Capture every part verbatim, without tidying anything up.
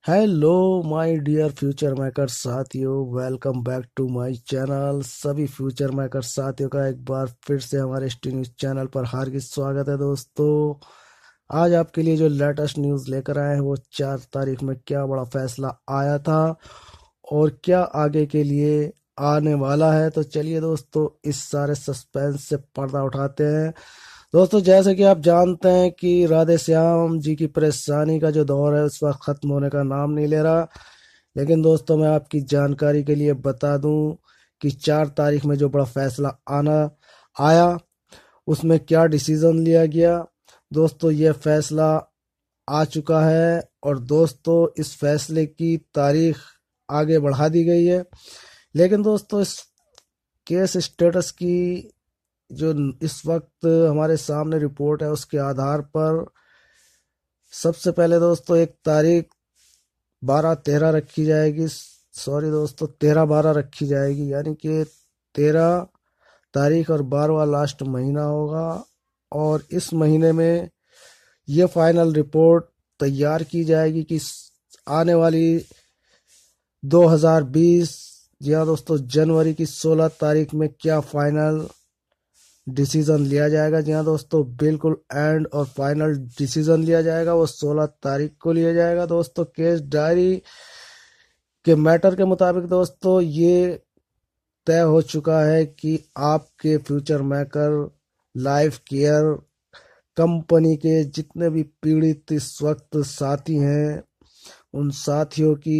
Hello my dear future maker साथियों, welcome back to my channel. सभी future maker साथियों का एक बार फिर से हमारे एस टी न्यूज़ चैनल पर हार्दिक स्वागत है। दोस्तों, आज आपके लिए जो लेटेस्ट न्यूज़ लेकर आए हैं वो चार तारीख में क्या बड़ा फैसला आया था और क्या आगे के लिए आने वाला है। तो चलिए दोस्तों, इस सारे सस्पेंस से पर्दा उठाते हैं। दोस्तों, जैसे कि आप जानते हैं कि राधे श्याम जी की परेशानी का जो दौर है उस वक्त खत्म होने का नाम नहीं ले रहा। लेकिन दोस्तों, मैं आपकी जानकारी के लिए बता दूं कि चार तारीख में जो बड़ा फैसला आना आया उसमें क्या डिसीजन लिया गया। दोस्तों, ये फैसला आ चुका है और दोस्तों इस फैसले की तारीख आगे बढ़ा दी गई है। लेकिन दोस्तों, इस केस स्टेटस की जो इस वक्त हमारे सामने रिपोर्ट है उसके आधार पर सबसे पहले दोस्तों एक तारीख बारह तेरह रखी जाएगी। सॉरी दोस्तों, तेरह बारह रखी जाएगी, यानी कि तेरह तारीख और बारहवा लास्ट महीना होगा। और इस महीने में ये फाइनल रिपोर्ट तैयार की जाएगी कि आने वाली दो हज़ार बीस, जी हाँ दोस्तों, जनवरी की सोलह तारीख में क्या फाइनल डिसीजन लिया जाएगा। जी हाँ दोस्तों, बिल्कुल एंड और फाइनल डिसीजन लिया जाएगा वो सोलह तारीख को लिया जाएगा। दोस्तों, केस डायरी के मैटर के मुताबिक दोस्तों ये तय हो चुका है कि आपके future maker life care company के जितने भी पीड़ित इस वक्त साथी हैं उन साथियों की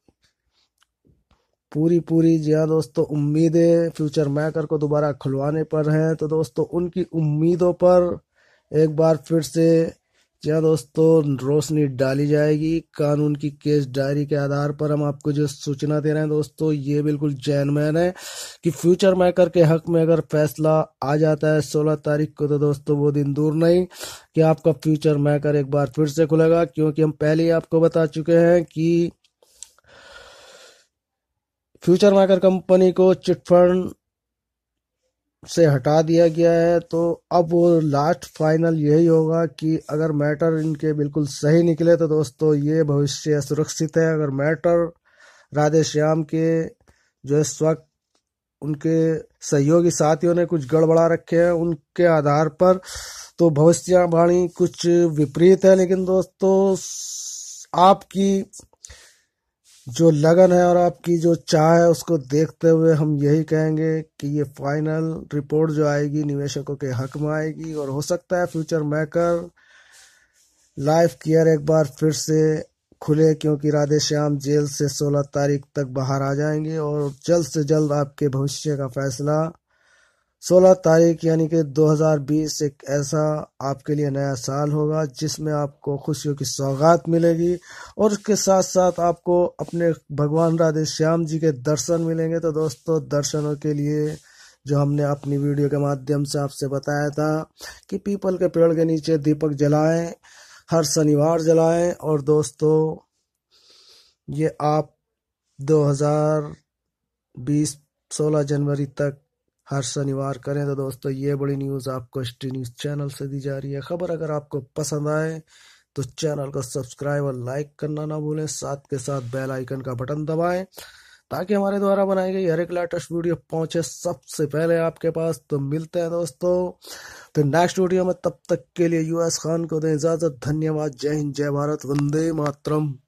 पूरी पूरी जी हाँ दोस्तों उम्मीदें फ्यूचर मेकर को दोबारा खुलवाने पर हैं। तो दोस्तों, उनकी उम्मीदों पर एक बार फिर से जी हाँ दोस्तों रोशनी डाली जाएगी। कानून की केस डायरी के आधार पर हम आपको जो सूचना दे रहे हैं दोस्तों, ये बिल्कुल जेन्युइन है कि फ्यूचर मेकर के हक में अगर फैसला आ जाता है सोलह तारीख को, तो दोस्तों वो दिन दूर नहीं कि आपका फ्यूचर मेकर एक बार फिर से खुलेगा। क्योंकि हम पहले ही आपको बता चुके हैं कि फ्यूचर मेकर कंपनी को चिटफंड से हटा दिया गया है। तो अब वो लास्ट फाइनल यही होगा कि अगर मैटर इनके बिल्कुल सही निकले तो दोस्तों ये भविष्य सुरक्षित है। अगर मैटर राधे श्याम के जो इस वक्त उनके सहयोगी साथियों ने कुछ गड़बड़ा रखे हैं उनके आधार पर, तो भविष्यवाणी कुछ विपरीत है। लेकिन दोस्तों, आपकी जो लगन है और आपकी जो चाह है उसको देखते हुए हम यही कहेंगे कि ये फाइनल रिपोर्ट जो आएगी निवेशकों के हक में आएगी और हो सकता है फ्यूचर मेकर लाइफ केयर एक बार फिर से खुले, क्योंकि राधे श्याम जेल से सोलह तारीख तक बाहर आ जाएंगे और जल्द से जल्द आपके भविष्य का फैसला सोलह तारीख यानी कि दो हज़ार बीस एक ऐसा आपके लिए नया साल होगा जिसमें आपको खुशियों की सौगात मिलेगी और उसके साथ साथ आपको अपने भगवान राधे श्याम जी के दर्शन मिलेंगे। तो दोस्तों, दर्शनों के लिए जो हमने अपनी वीडियो के माध्यम से आपसे बताया था कि पीपल के पेड़ के नीचे दीपक जलाएं, हर शनिवार जलाएं। और दोस्तों, ये आप दो हज़ार बीस सोलह जनवरी तक हर शनिवार करें। तो दोस्तों, ये बड़ी न्यूज़ आपको एस टी न्यूज़ चैनल से दी जा रही है। खबर अगर आपको पसंद आए तो चैनल को सब्सक्राइब और लाइक करना ना भूलें, साथ के साथ बेल आइकन का बटन दबाएं ताकि हमारे द्वारा बनाई गई हर एक लेटेस्ट वीडियो पहुंचे सबसे पहले आपके पास। तो मिलते हैं दोस्तों फिर नेक्स्ट वीडियो में, तब तक के लिए यूएस खान को दें इजाजत। धन्यवाद। जय हिंद, जय भारत, वंदे मातरम।